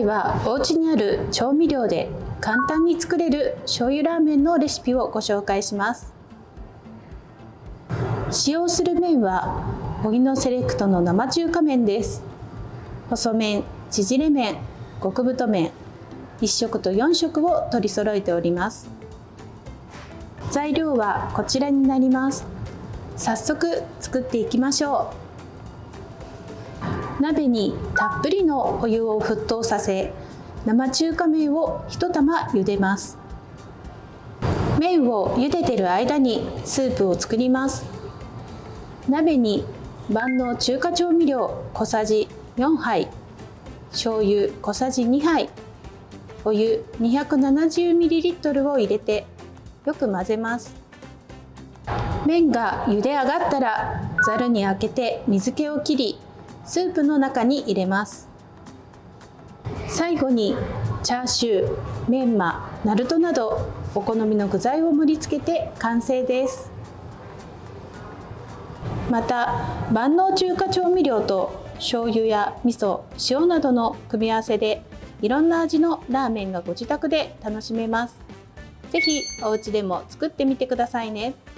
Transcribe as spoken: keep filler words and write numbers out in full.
回はお家にある調味料で簡単に作れる醤油ラーメンのレシピをご紹介します。使用する麺は荻野セレクトの生中華麺です。細麺、縮れ麺、極太麺、いっ食とよん食を取り揃えております。材料はこちらになります。早速作っていきましょう。鍋にたっぷりのお湯を沸騰させ、生中華麺をいち玉茹でます。麺を茹でてる間にスープを作ります。鍋に万能中華調味料小さじよんはい、醤油小さじにはい、お湯 にひゃくななじゅうミリリットル を入れてよく混ぜます。麺が茹で上がったらざるにあけて水気を切り、スープの中に入れます。最後にチャーシュー、メンマ、ナルトなどお好みの具材を盛り付けて完成です。また万能中華調味料と醤油や味噌、塩などの組み合わせでいろんな味のラーメンがご自宅で楽しめます。ぜひお家でも作ってみてくださいね。